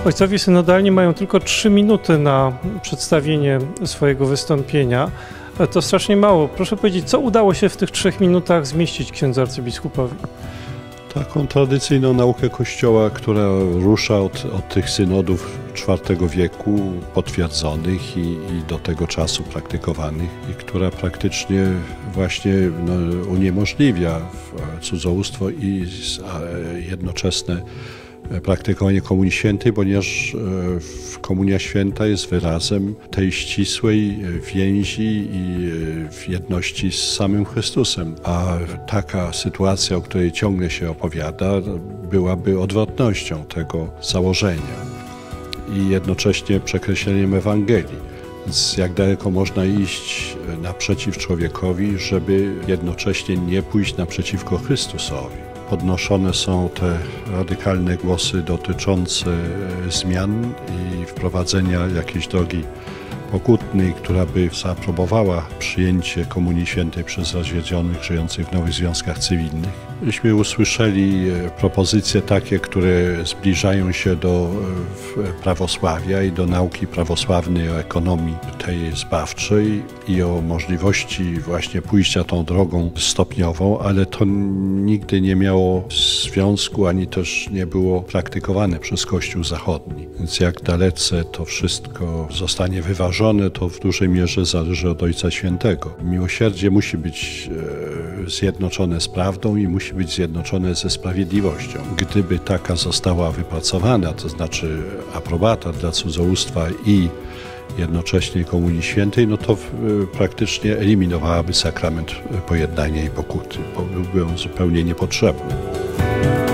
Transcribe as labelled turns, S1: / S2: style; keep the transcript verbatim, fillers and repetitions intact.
S1: Ojcowie synodalni mają tylko trzy minuty na przedstawienie swojego wystąpienia. To strasznie mało. Proszę powiedzieć, co udało się w tych trzech minutach zmieścić księdzu arcybiskupowi?
S2: Taką tradycyjną naukę Kościoła, która rusza od, od tych synodów czwartego wieku, potwierdzonych i, i do tego czasu praktykowanych, i która praktycznie właśnie no, uniemożliwia cudzołóstwo i jednoczesne praktykowanie Komunii Świętej, ponieważ Komunia Święta jest wyrazem tej ścisłej więzi i jedności z samym Chrystusem. A taka sytuacja, o której ciągle się opowiada, byłaby odwrotnością tego założenia i jednocześnie przekreśleniem Ewangelii. Więc jak daleko można iść naprzeciw człowiekowi, żeby jednocześnie nie pójść naprzeciwko Chrystusowi. Podnoszone są te radykalne głosy dotyczące zmian i wprowadzenia jakiejś drogi pokutnej, która by zaaprobowała przyjęcie Komunii Świętej przez rozwiedzionych żyjących w nowych związkach cywilnych. Myśmy usłyszeli propozycje takie, które zbliżają się do prawosławia i do nauki prawosławnej o ekonomii tej zbawczej i o możliwości właśnie pójścia tą drogą stopniową, ale to nigdy nie miało związku, ani też nie było praktykowane przez Kościół Zachodni. Więc jak dalece to wszystko zostanie wyważone, to w dużej mierze zależy od Ojca Świętego. Miłosierdzie musi być zjednoczone z prawdą i musi być zjednoczone ze sprawiedliwością. Gdyby taka została wypracowana, to znaczy aprobata dla cudzołóstwa i jednocześnie Komunii Świętej, no to praktycznie eliminowałaby sakrament pojednania i pokuty, bo byłby on zupełnie niepotrzebny.